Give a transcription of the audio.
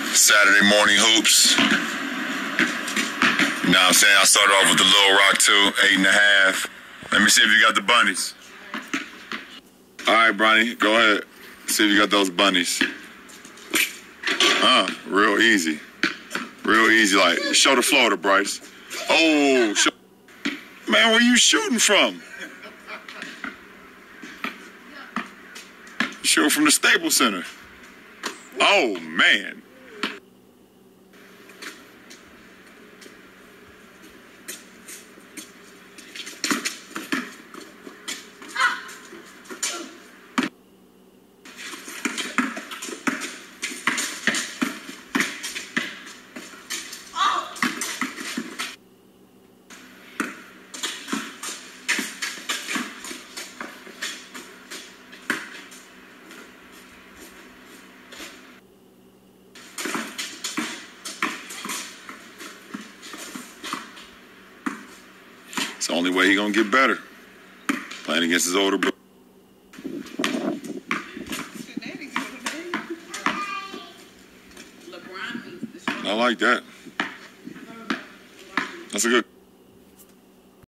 Saturday morning hoops. You know what I'm saying? I started off with the Little Rock 2, 8.5. Let me see if you got the bunnies. All right, Bronny, go ahead. See if you got those bunnies. Real easy. Real easy. Like, show the floor to Bryce. Oh, man, where you shooting from? Shooting from the Staples Center. Oh, man. It's the only way he's going to get better. Playing against his older brother. I like that. That's a good...